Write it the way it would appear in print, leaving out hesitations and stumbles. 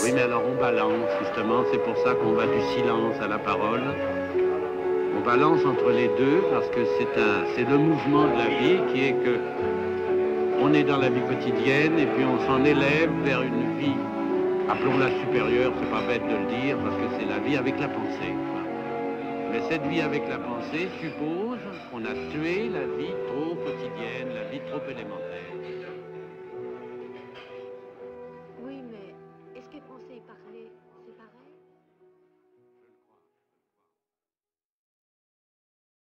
Oui, mais alors on balance, justement, c'est pour ça qu'on va du silence à la parole. On balance entre les deux parce que c'est le mouvement de la vie qui est que on est dans la vie quotidienne et puis on s'en élève vers une vie, appelons-la supérieure, c'est pas bête de le dire parce que c'est la vie avec la pensée. Mais cette vie avec la pensée suppose qu'on a tué la vie trop quotidienne, la vie trop élémentaire.